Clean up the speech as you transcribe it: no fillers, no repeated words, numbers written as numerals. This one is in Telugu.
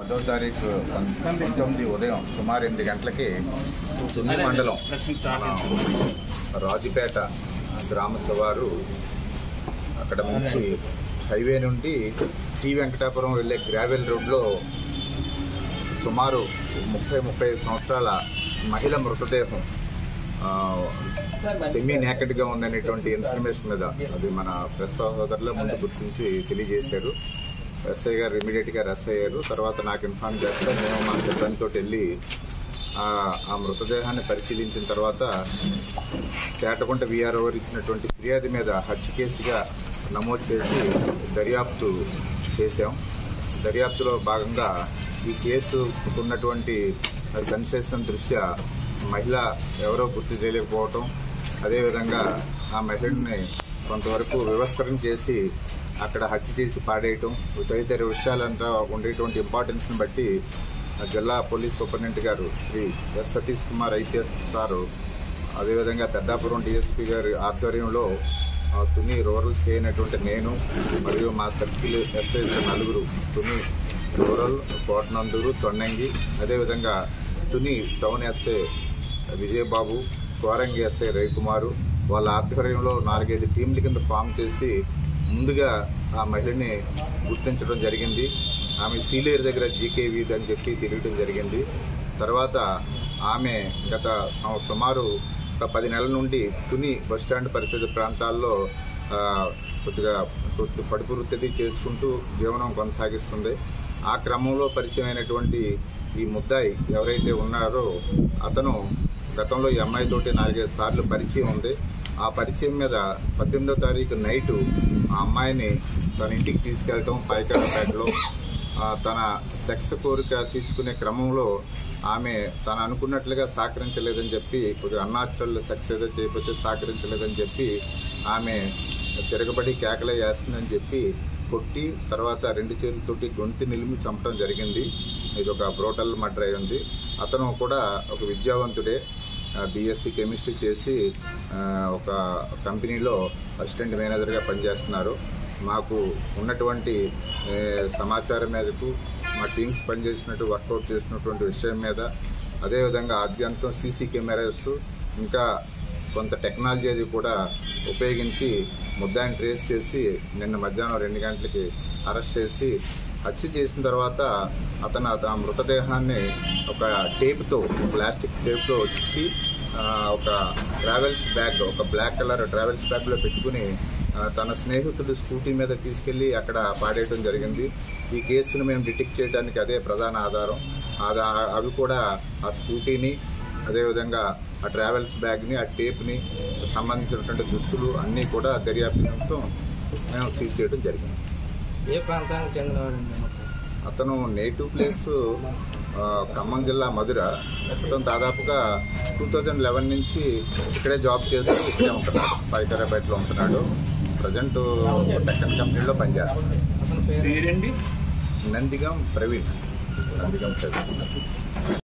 10వ తారీఖు 19 ఉదయం సుమారు 8 గంటలకి తుని మండలం రాజుపేట గ్రామ శివారు అక్కడ నుంచి హైవే నుండి టీ వెంకటాపురం వెళ్లే గ్రావెల్ రోడ్లో సుమారు 30-35 సంవత్సరాల మహిళ మృతదేహం సెమీ నేకెడ్గా ఉందనేటువంటి ఇన్ఫర్మేషన్ మీద అది మన ప్రెస్ సోదరుల ముందు గుర్తించి తెలియజేశారు. ఎస్ఐ గారు ఇమీడియట్గా అరెస్ట్ అయ్యారు. తర్వాత నాకు ఇన్ఫార్మ్ చేస్తే మేము మా సిబ్బందితో వెళ్ళి ఆ మృతదేహాన్ని పరిశీలించిన తర్వాత కేటకుంట వీఆర్ఓ ఇచ్చినటువంటి ఫిర్యాదు మీద హత్య కేసుగా నమోదు చేసి దర్యాప్తు చేశాం. దర్యాప్తులో భాగంగా ఈ కేసు ఉన్నటువంటి సెన్సేషన్ దృష్ట్యా మహిళ ఎవరో గుర్తు తెలియకపోవటం, అదేవిధంగా ఆ మహిళని కొంతవరకు వివస్త్రం చేసి అక్కడ హత్య చేసి పాడేయటం, తదితర విషయాలంతా ఉండేటువంటి ఇంపార్టెన్స్ని బట్టి జిల్లా పోలీస్ సూపరింటెండెంట్ గారు Shri S Satish Kumar IPS sir, అదేవిధంగా పెద్దాపురం డిఎస్పీ గారి ఆధ్వర్యంలో తుని రూరల్ సీ అయినటువంటి నేను మరియు మా సర్కిల్ ఎస్ఐస్ నలుగురు, తుని రూరల్, కోటనందూరు, తొన్నంగి, అదేవిధంగా Tuni town SI Vijayababu, Korangi SI Ravikumar వాళ్ళ ఆధ్వర్యంలో 4-5 టీంల కింద ఫామ్ చేసి ముందుగా ఆ మహిళని గుర్తించడం జరిగింది. ఆమె సీలేరు దగ్గర జీకే వీధి అని చెప్పి తెలియడం జరిగింది. తర్వాత ఆమె గత సుమారు ఒక 10 నెలల నుండి తుని బస్టాండ్ పరిసర ప్రాంతాల్లో కొద్దిగా పడుపు వృత్తి చేసుకుంటూ జీవనం కొనసాగిస్తుంది. ఆ క్రమంలో పరిచయమైనటువంటి ఈ ముద్దాయి ఎవరైతే ఉన్నారో అతను గతంలో ఈ అమ్మాయితోటి 4-5 సార్లు పరిచయం ఉంది. ఆ పరిచయం మీద 18వ తారీఖు నైటు ఆ అమ్మాయిని తన ఇంటికి తీసుకెళ్లటం, పాయకాడపేటలో తన సెక్స్ కోరిక తీర్చుకునే క్రమంలో ఆమె తను అనుకున్నట్లుగా సహకరించలేదని చెప్పి, కొద్దిగా అన్యాచురల్ సెక్స్ ఏదో చేయకపోతే సహకరించలేదని చెప్పి ఆమె తిరగబడి కేకలే వేస్తుందని చెప్పి కొట్టి, తర్వాత 2 చేతులతోటి గొంతు నిలిమి చంపడం జరిగింది. ఇది ఒక బ్రోటల్ మర్డర్ అయి ఉంది. అతను కూడా ఒక విద్యావంతుడే, బీఎస్సీ కెమిస్ట్రీ చేసి ఒక కంపెనీలో అసిస్టెంట్ మేనేజర్గా పనిచేస్తున్నారు. మాకు ఉన్నటువంటి సమాచారం మేరకు మా టీమ్స్ పనిచేసినట్టు వర్కౌట్ చేసినటువంటి విషయం మీద, అదేవిధంగా ఆద్యంతం సీసీ కెమెరాస్ ఇంకా కొంత టెక్నాలజీ అది కూడా ఉపయోగించి ముద్దాయిని ట్రేస్ చేసి నిన్న మధ్యాహ్నం 2 గంటలకి అరెస్ట్ చేసి హత్య చేసిన తర్వాత అతను ఆ మృతదేహాన్ని ఒక టేప్తో, ప్లాస్టిక్ టేప్తో చుట్టి ఒక ట్రావెల్స్ బ్యాగ్, ఒక బ్లాక్ కలర్ ట్రావెల్స్ బ్యాగ్లో పెట్టుకుని తన స్నేహితుడు స్కూటీ మీద తీసుకెళ్లి అక్కడ పాడేయడం జరిగింది. ఈ కేసును మేము డిటెక్ట్ చేయడానికి అదే ప్రధాన ఆధారం. అవి కూడా ఆ స్కూటీని, అదేవిధంగా ఆ ట్రావెల్స్ బ్యాగ్ని, ఆ టేప్ని, సంబంధించినటువంటి దుస్తులు అన్నీ కూడా దర్యాప్తు నిమిత్తం మేము సీజ్ చేయడం జరిగింది. ఏ ప్రాంతానికి చెందినవాడండి? అతను నేటివ్ ప్లేస్ ఖమ్మం జిల్లా మధుర. మొత్తం దాదాపుగా 2011 నుంచి ఇక్కడే జాబ్ చేస్తూ ఇక్కడే ఉంటున్నాడు, పాయకాడపేటలో ఉంటున్నాడు. ప్రజెంట్ టెక్కన్ కంపెనీలో పనిచేస్తున్నాడు. పేరేంటి? నందిగం ప్రవీణ్.